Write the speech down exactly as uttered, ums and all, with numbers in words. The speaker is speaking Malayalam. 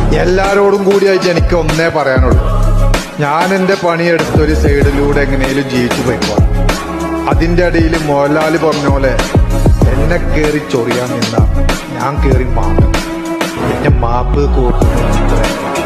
എല്ലാരോടും കൂടിയായിട്ട് എനിക്ക് ഒന്നേ പറയാനുള്ളൂ. ഞാൻ എൻ്റെ പണിയെടുത്തൊരു സൈഡിലൂടെ എങ്ങനെയും ജീവിച്ചു പോയിക്കോളാം. അതിൻ്റെ അടിയിൽ മോഹൻലാൽ പറഞ്ഞ പോലെ എന്നെ കയറി ചൊറിയാൻ നിന്ന ഞാൻ കയറി മാപ്പ് പിന്നെ മാപ്പ് കൂട്ടുന്നു.